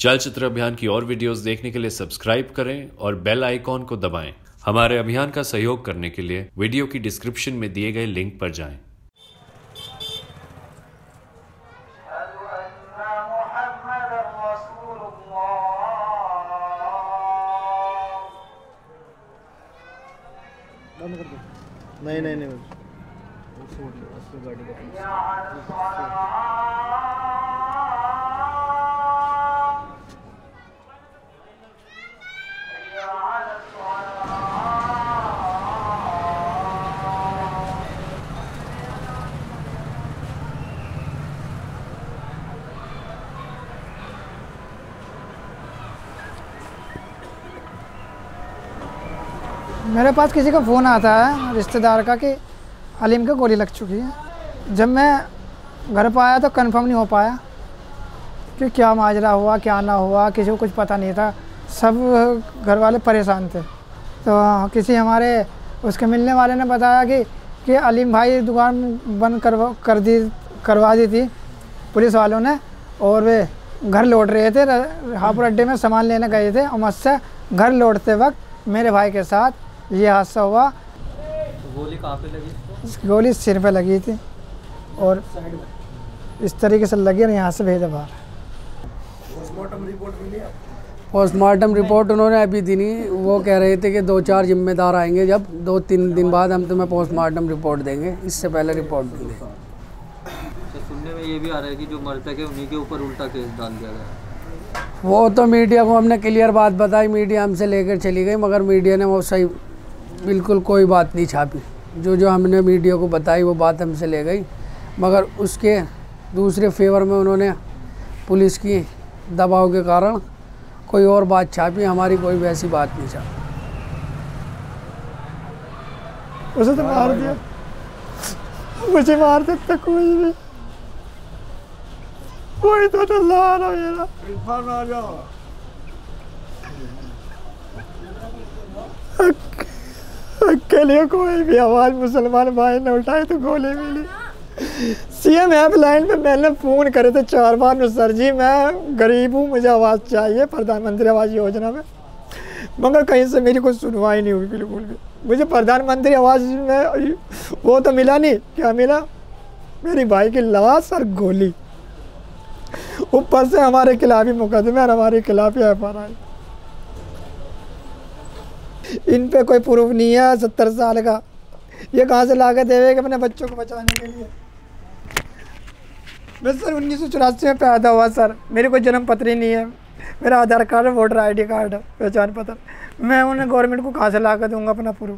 चलचित्र अभियान की और वीडियोस देखने के लिए सब्सक्राइब करें और बेल आइकॉन को दबाएं। हमारे अभियान का सहयोग करने के लिए वीडियो की डिस्क्रिप्शन में दिए गए लिंक पर जाएं। नहीं मेरे पास किसी का फ़ोन आता है रिश्तेदार का कि अलीम को गोली लग चुकी है। जब मैं घर पर आया तो कंफर्म नहीं हो पाया कि क्या माजरा हुआ क्या ना हुआ, किसी को कुछ पता नहीं था। सब घर वाले परेशान थे। तो किसी हमारे उसके मिलने वाले ने बताया कि अलीम भाई दुकान बंद करवा दी थी पुलिस वालों ने, और वे घर लौट रहे थे, हापुड़ अड्डे में सामान लेने गए थे और मुझसे घर लौटते वक्त मेरे भाई के साथ ये हादसा हुआ। तो गोली कहाँ पे लगी? गोली सिर पे लगी थी और इस तरीके से लगी और यहाँ से भेजा बाहर। पोस्टमार्टम रिपोर्ट उन्होंने अभी दी नहीं। वो कह रहे थे कि 2-4 जिम्मेदार आएंगे, जब 2-3 दिन बाद हम तुम्हें पोस्टमार्टम रिपोर्ट देंगे, इससे पहले रिपोर्ट देंगे। तो सुनने में ये भी आ रहा है कि जो मृतक है उन्हीं के ऊपर उल्टा केस डाल दिया गया। वो तो मीडिया को हमने क्लियर बात बताई, मीडिया हमसे लेकर चली गई, मगर मीडिया ने वो सही बिल्कुल कोई बात नहीं छापी। जो हमने मीडिया को बताई वो बात हमसे ले गई, मगर उसके दूसरे फेवर में उन्होंने पुलिस की दबाव के कारण कोई और बात छापी। हमारी कोई वैसी बात नहीं छापी। उसे तो मार दिया, मुझे मार देता कोई भी, कोई तो अल्लाह ना मेरा अकेले कोई भी आवाज़ मुसलमान भाई ने उठाई तो गोली मिली। सीएम हेल्पलाइन पे मैंने फ़ोन करे थे 4 बार, सर जी मैं गरीब हूँ, मुझे आवाज़ चाहिए प्रधानमंत्री आवास योजना में, मगर कहीं से मेरी कोई सुनवाई नहीं हुई बिल्कुल भी। मुझे प्रधानमंत्री आवास में वो तो मिला नहीं, क्या मिला? मेरी भाई की लाश और गोली, ऊपर से हमारे खिलाफ ही मुकदमे और हमारे खिलाफ ही एफआईआर। इन पे कोई प्रूफ नहीं है। 70 साल का ये कहाँ से ला के देवे अपने बच्चों को बचाने के लिए? मैं सर 1984 में पैदा हुआ सर, मेरी कोई जन्म पत्री नहीं है, मेरा Aadhaar card, voter ID card, पहचान पत्र। मैं उन्हें गवर्नमेंट को कहाँ से ला कर दूँगा अपना प्रूफ?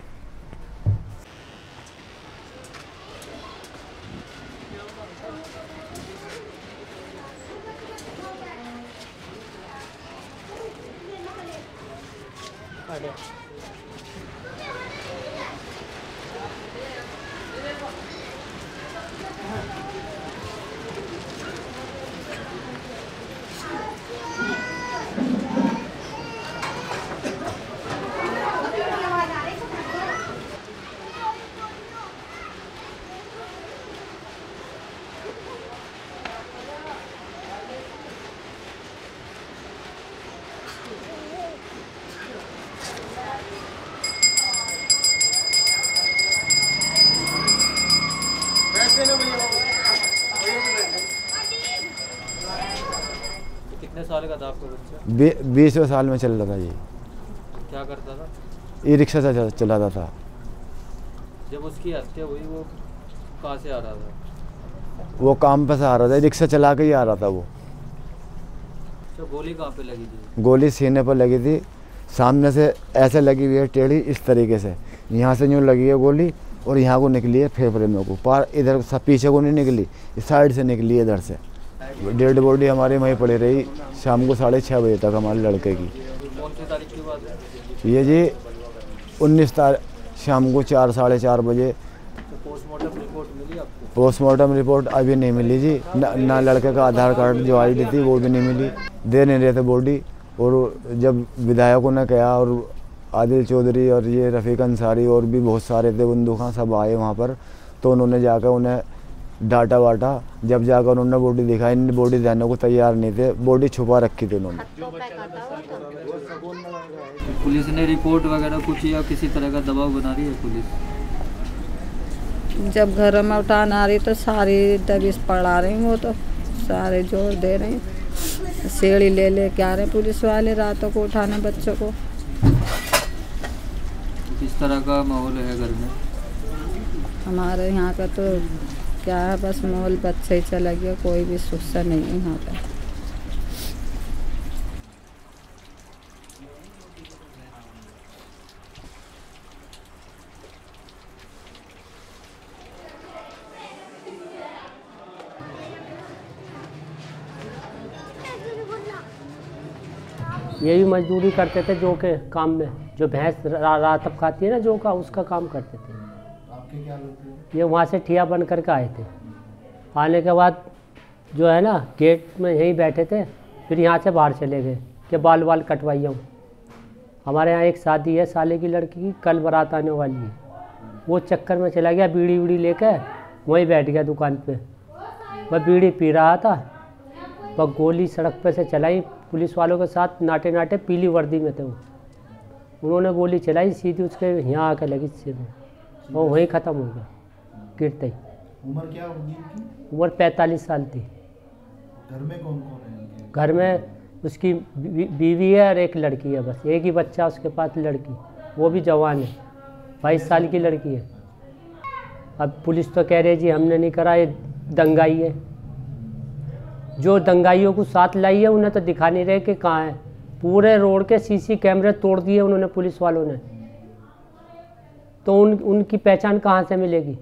कितने साल का था आपका बच्चा? 20वें साल में चल रहा था। ये क्या करता था? ई रिक्शा से चलाता था। जब उसकी हत्या हुई वो कहाँ से आ रहा था? वो काम पर से आ रहा था, रिक्शा चला के ही आ रहा था वो। तो गोली कहाँ पे लगी थी? गोली सीने पर लगी थी, सामने से ऐसे लगी हुई है टेढ़ी, इस तरीके से यहाँ से यूँ लगी है गोली और यहाँ को निकली है फेफड़े में को, पार इधर सब पीछे को नहीं निकली, इस साइड से निकली है इधर से। डेड बॉडी हमारे वहीं पड़ी रही शाम को 6:30 बजे तक हमारे लड़के की। कौन सी तारीख की बात है? ये जी 19 तारीख शाम को 4-4:30 बजे। तो पोस्टमार्टम रिपोर्ट मिली आपको? पोस्टमार्टम रिपोर्ट अभी नहीं मिली जी, ना लड़के का आधार कार्ड जो ID थी वो भी नहीं मिली, दे नहीं रहे थे बॉडी। और जब विधायकों ने कहा और आदिल चौधरी और ये रफ़ीक अंसारी और भी बहुत सारे थे बंदूकों सब आए वहाँ पर, तो उन्होंने जाकर उन्हें डाटा वाटा, जब जाकर उन्होंने बॉडी दिखाई, बॉडी देने को तैयार नहीं थे, बॉडी छुपा रखी थी उन्होंने। पुलिस ने रिपोर्ट वगैरह कुछ या किसी तरह का दबाव बना रही है पुलिस? जब घर में उठाना आ रही तो सारी दबिश पड़ा रही, वो तो सारे जोर दे रहे हैं, सीढ़ी ले के आ रहे हैं पुलिस वाले रातों को उठाने बच्चों को। किस तरह का माहौल है घर में? हमारे यहाँ का तो क्या है, बस माहौल बच्चे ही चला गया, कोई भी सुस्सा नहीं है यहाँ पे। ये भी मजदूरी करते थे जो के काम में, जो भैंस रात तक खाती है ना जो का, उसका काम करते थे। आपके क्या लगते हैं? ये वहाँ से ठिया बन करके आए थे। आने के बाद जो है ना गेट में यहीं बैठे थे, फिर यहाँ से बाहर चले गए कि बाल वाल कटवाइए हूँ। हमारे यहाँ एक शादी है साले की लड़की की, कल बारात आने वाली है, वो चक्कर में चला गया, बीड़ी वीड़ी लेकर वहीं बैठ गया दुकान पे। वह बीड़ी पी रहा था, वह गोली सड़क पे से चलाई, पुलिस वालों के साथ नाटे नाटे, पीली वर्दी में थे वो। उन्होंने गोली चलाई, सीधी उसके यहाँ आकर लगी सिर में, और वहीं ख़त्म हो गया गिरते ही। उम्र क्या होगी उनकी? उम्र 45 साल थी। घर में कौन कौन है उनके? घर में उसकी बीवी है और एक लड़की है, बस एक ही बच्चा उसके पास, लड़की, वो भी जवान है, 22 साल की लड़की है। अब पुलिस तो कह रही है जी हमने नहीं करा, ये दंगाई है। जो दंगाइयों को साथ लाई है उन्हें तो दिखा नहीं रहे कि कहाँ है। पूरे रोड के सीसी कैमरे तोड़ दिए उन्होंने पुलिस वालों ने, तो उनकी पहचान कहाँ से मिलेगी?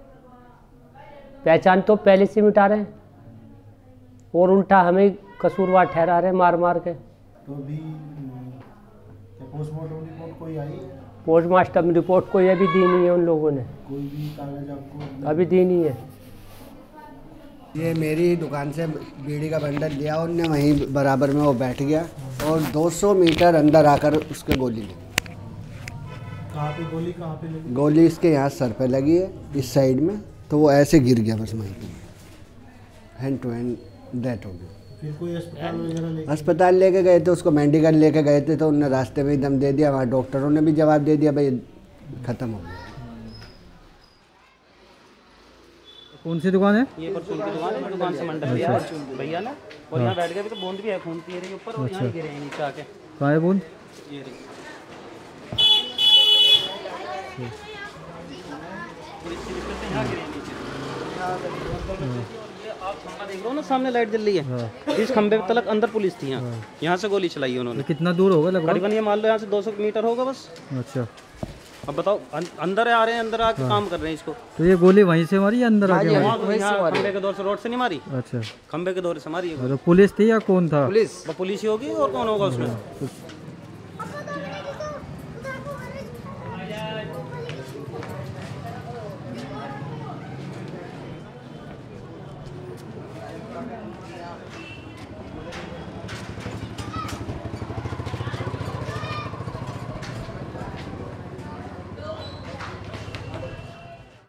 पहचान तो पहले से मिटा रहे हैं और उल्टा हमें कसूरवार ठहरा रहे हैं मार मार के। तो अभी पोस्टमार्टम रिपोर्ट कोई आई? पोस्टमार्टम रिपोर्ट कोई अभी दी नहीं है उन लोगों ने, कोई भी कागज आपको अभी दी नहीं है। ये मेरी दुकान से बीड़ी का बंडल लिया उनने, वहीं बराबर में वो बैठ गया और 200 मीटर अंदर आकर उसके गोली लगी। कहाँ पे गोली, कहाँ पे लगी? गोली इसके यहाँ सर पे लगी है, इस साइड में, तो वो ऐसे गिर गया बस वहीं पे, हैंड टू हैंड डेथ हो गई। फिर कोई अस्पताल वगैरह लेके? अस्पताल लेके गए थे, उसको मेडिकल लेके गए थे, तो उनने रास्ते में ही दम दे दिया। वहाँ डॉक्टरों ने भी जवाब दे दिया भाई ख़त्म हो गया। कौन सी दुकान है? ये परचून की दुकान है, दुकान से मंडल लिया है भैया ने, और यहाँ बैठ गए भी तो बूंद भी है, खून पी रही ऊपर, और यहाँ गिरे हैं नीचे आके। कहाँ है बूंद? ये रही। पुलिस की दिक्कत है, यहाँ गिरे हैं नीचे। आप खंबा देख रहे हो ना, सामने लाइट जल रही है, इस खंबे तक अंदर पुलिस थी। यहाँ से गोली चलाई है उन्होंने। कितना दूर होगा लगभग? करीबन ये मान लो यहाँ से 200 मीटर होगा बस। अच्छा, अब बताओ, अंदर आ रहे हैं, अंदर आके काम कर रहे हैं इसको। तो ये गोली वहीं से मारी या अंदर आके मारी? यहाँ खंबे के दौर से, रोड से नहीं मारी, अच्छा, खंबे के दौर से मारी है। तो पुलिस थी या कौन था? पुलिस ही होगी और कौन होगा उसमें।